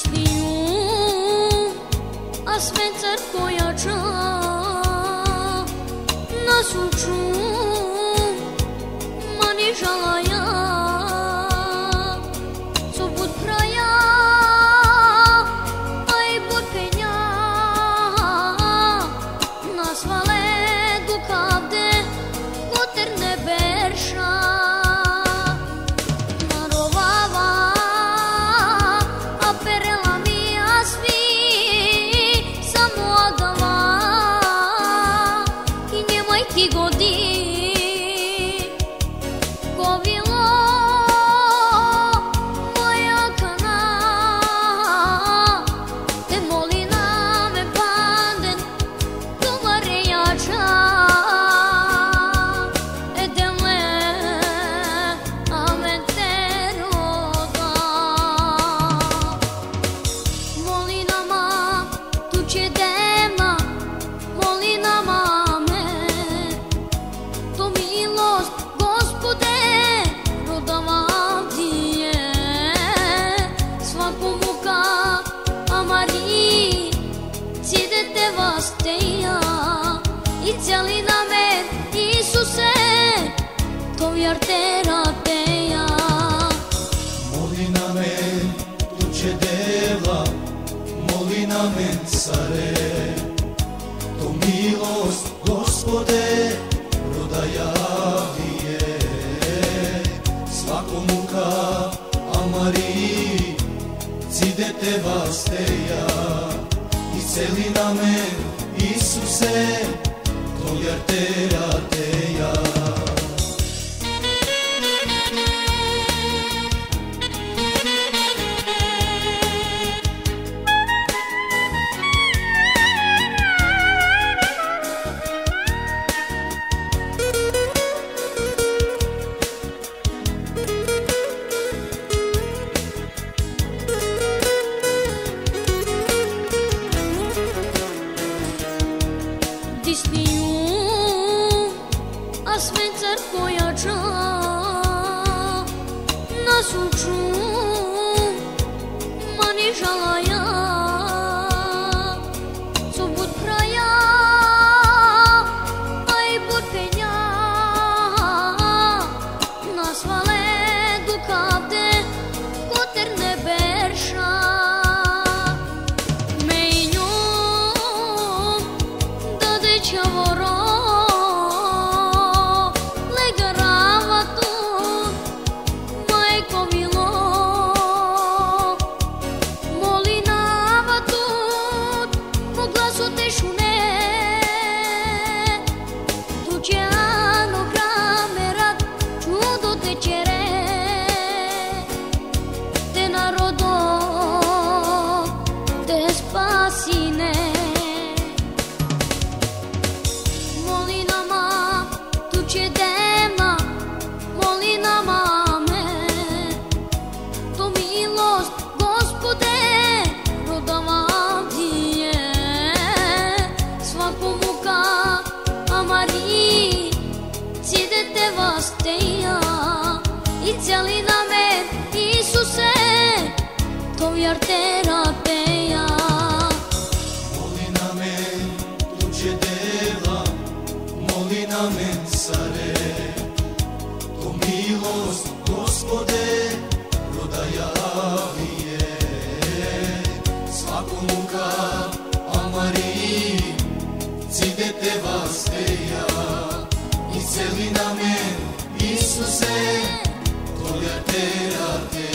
Disniju, a svencer pojača nas uču, mani žalaja, co bud praja, a i bud penja, nas vale dukavde, koter ne berša. I cijeli namet, Isuse, to jartera teja. Moli na men, tuđe deva, moli na men, care, to milost, Gospode, prodaja je. Svako muka, a Mariji, cidete vas teja. I cijeli namet, Isuse, to jartera teja. Disniju, a svencer pojača nas uču, mani žalaja, co bud praja, a i bud penja, nas vale dukavde, koter ne berša. Čavoro, legarava tu, majko milo, molinava tu, po glasu te šune, tu će ano kramerat, čudo te čere, te narodo, te spasine. I cijeli namet, Isuse, to jartera teja. Moli na men, tuđe deva, moli na men, care, to milost, Gospode, prodaja je. Svako muka, a Mariji, cidete vas teja. I cijeli namen, Isuse, to jartera teja.